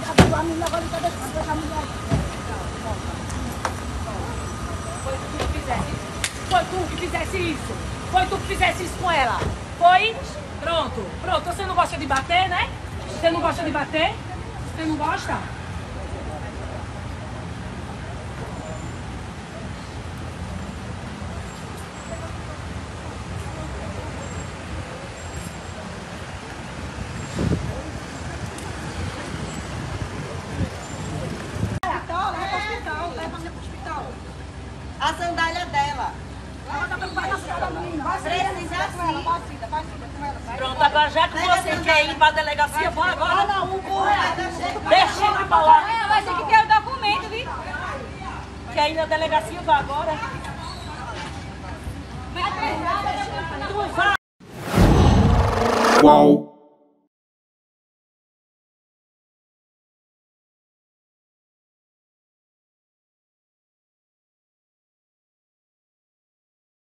A menina agora está deixando a mulher. Foi tu que fizesse isso. Foi tu que fizesse isso. Foi tu que fizesse isso com ela. Foi? Pronto. Pronto. Você não gosta de bater, né? Você não gosta de bater? Você não gosta? A sandália dela. Pronto, agora já que você quer ir para a delegacia, vou agora. Deixa ele para lá. Vai ter que ter o documento, viu? Quer ir na delegacia, vá agora. Tu vai. Qual?